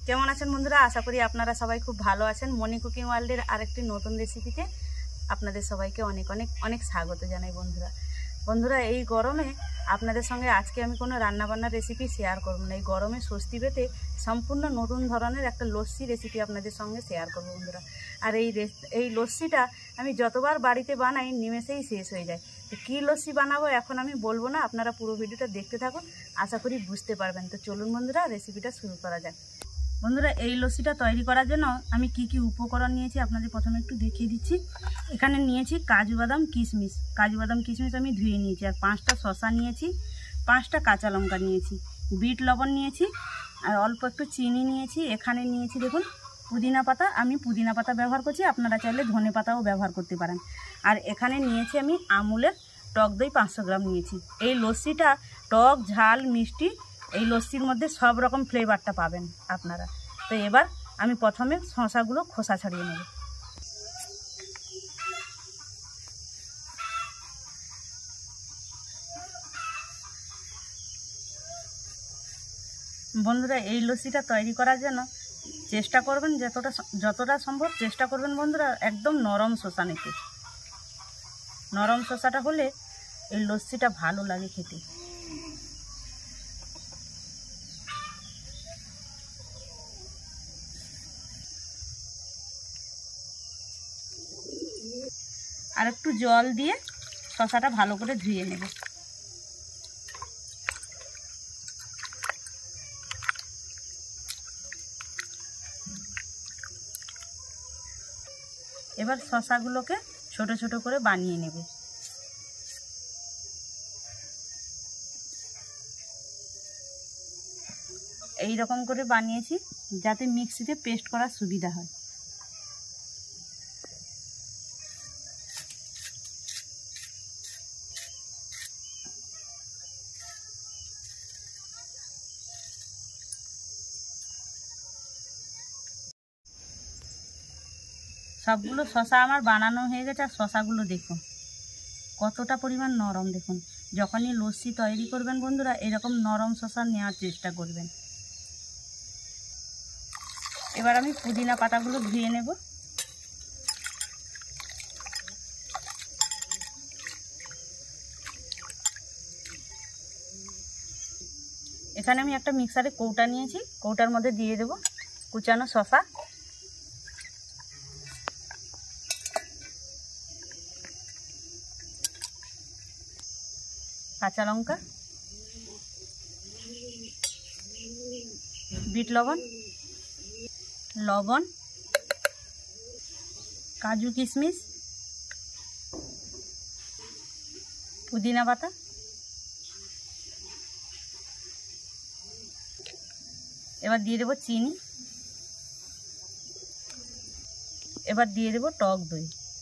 কেমন আছেন বন্ধুরা? আশা করি আপনারা সবাই খুব ভালো আছেন। মনি কুকিং ওয়ার্ল্ডের আরেকটি নতুন রেসিপিতে আপনাদের সবাইকে অনেক অনেক অনেক স্বাগত জানাই। বন্ধুরা এই গরমে আপনাদের সঙ্গে আজকে আমি কোনো রান্নাবান্নার রেসিপি শেয়ার করব না। এই গরমে স্বস্তি পেতে সম্পূর্ণ নতুন ধরনের একটা লস্যি রেসিপি আপনাদের সঙ্গে শেয়ার করব বন্ধুরা। আর এই লস্যিটা আমি যতবার বাড়িতে বানাই নিমেষেই শেষ হয়ে যায়। তো কী লস্যি বানাবো এখন আমি বলবো না, আপনারা পুরো ভিডিওটা দেখতে থাকুন, আশা করি বুঝতে পারবেন। তো চলুন বন্ধুরা রেসিপিটা শুরু করা যাক। বন্ধুরা এই লস্যিটা তৈরি করার জন্য আমি কি কি উপকরণ নিয়েছি আপনাদের প্রথমে একটু দেখিয়ে দিচ্ছি। এখানে নিয়েছি কাজু বাদাম কিশমিশ আমি ধুয়ে নিয়েছি। আর 5টা শসা নিয়েছি, 5টা কাঁচা লঙ্কা নিয়েছি, বিট লবণ নিয়েছি, আর অল্প একটু চিনি নিয়েছি। এখানে নিয়েছি দেখুন পুদিনা পাতা, আমি পুদিনা পাতা ব্যবহার করছি, আপনারা চাইলে ধনে পাতাও ব্যবহার করতে পারেন। আর এখানে নিয়েছি আমি আমুলের টক দই 500 গ্রাম নিয়েছি। এই লস্যিটা টক ঝাল মিষ্টি, এই লস্যির মধ্যে সব রকম ফ্লেভারটা পাবেন আপনারা। তো এবার আমি প্রথমে শসাগুলো খোসা ছাড়িয়ে নেব। বন্ধুরা এই লস্যিটা তৈরি করার জন্য চেষ্টা করবেন যতটা সম্ভব চেষ্টা করবেন বন্ধুরা একদম নরম শসা নিতে। নরম শসাটা হলে এই লস্যিটা ভালো লাগে খেতে। আর একটু জল দিয়ে শসাটা ভালো করে ধুয়ে নেব। এবার শসাগুলোকে ছোট ছোট করে বানিয়ে নেব। এই রকম করে বানিয়েছি যাতে মিক্সিতে পেস্ট করার সুবিধা হয়। সবগুলো শসা আমার বানানো হয়ে গেছে। আর শসাগুলো দেখুন কতটা পরিমাণ নরম। দেখুন যখনই লস্যি তৈরি করবেন বন্ধুরা এরকম নরম শসা নেওয়ার চেষ্টা করবেন। এবার আমি পুদিনা পাতাগুলো ধুয়ে নেব। এখানে আমি একটা মিক্সারে কৌটা নিয়েছি, কৌটার মধ্যে দিয়ে দেব কুচানো শসা, কাঁচা লঙ্কা, বিট লবণ, কাজু কিশমিশ, পুদিনা পাতা, এবার দিয়ে দেবো চিনি, এবার দিয়ে দেবো টক দই।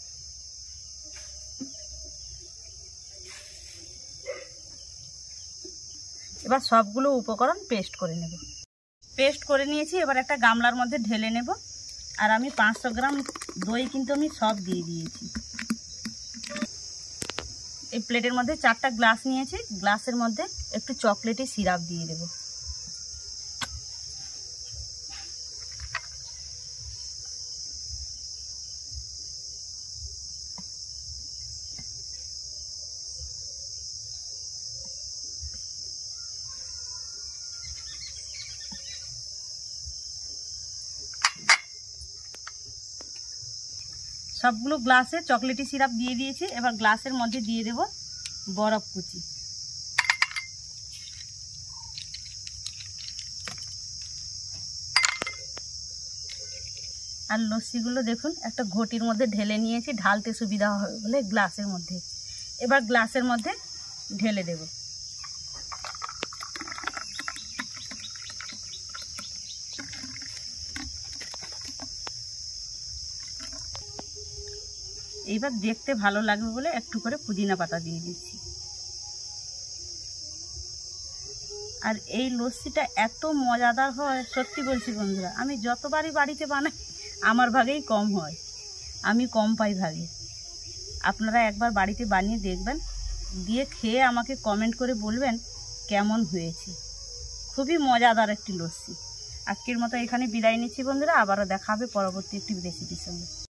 এবার সবগুলো উপকরণ পেস্ট করে নেব। পেস্ট করে নিয়েছি, এবার একটা গামলার মধ্যে ঢেলে নেব। আর আমি 500 গ্রাম দই কিন্তু আমি সব দিয়ে দিয়েছি। এই প্লেটের মধ্যে 4টা গ্লাস নিয়েছি, গ্লাসের মধ্যে একটু চকলেটি সিরাপ দিয়ে দেব। সবগুলো গ্লাসে চকলেটি সিরাপ দিয়ে দিয়েছি। এবার গ্লাসের মধ্যে দিয়ে দেব বরফ কুচি। আর লস্যিগুলো দেখুন একটা ঘটির মধ্যে ঢেলে নিয়েছি, ঢালতে সুবিধা হবে বলে গ্লাসের মধ্যে। এবার গ্লাসের মধ্যে ঢেলে দেব। এইবার দেখতে ভালো লাগবে বলে একটু করে পুদিনা পাতা দিয়ে দিচ্ছি। আর এই লস্যিটা এত মজাদার হয় সত্যি বলছি বন্ধুরা, আমি যতবারই বাড়িতে বানাই আমার ভাগেই কম হয়, আমি কম পাই ভাগে। আপনারা একবার বাড়িতে বানিয়ে দেখবেন, দিয়ে খেয়ে আমাকে কমেন্ট করে বলবেন কেমন হয়েছে। খুবই মজাদার একটি লস্যি। আজকের মতো এখানে বিদায় নিচ্ছি বন্ধুরা, আবারও দেখা হবে পরবর্তী একটি রেসিপির সঙ্গে।